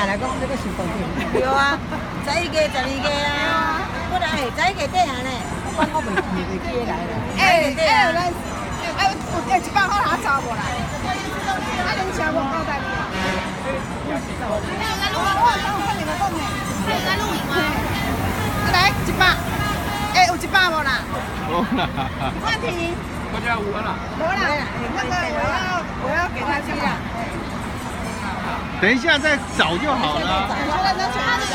来讲这个是高点。 对啊，11个、12个啊，本来11个底下呢， 我袂记来了。 有100块哪找无啦？啊，恁车无交代你啊？有在录影吗？来100，有100无啦？ 无啦。 换题。 我家有啦。 无啦，那个我要给他去啦。 等一下再找就好了。 我觉得那